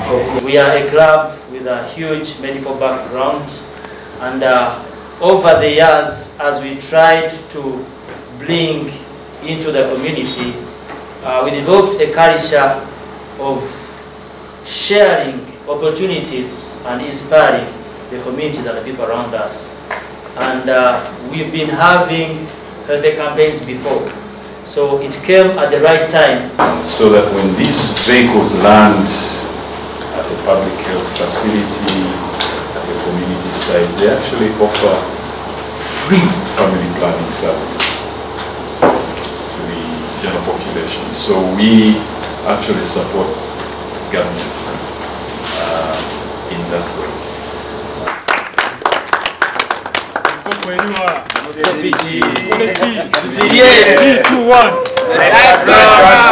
We are a club with a huge medical background, and over the years, as we tried to bring into the community, we developed a culture of sharing opportunities and inspiring the communities and the people around us. And we've been having healthy campaigns before, so it came at the right time. So that when these vehicles land at a public health facility, at a community site, they actually offer free family planning services to the general population. So we actually support government in that way. Yeah. 3, 2, 1.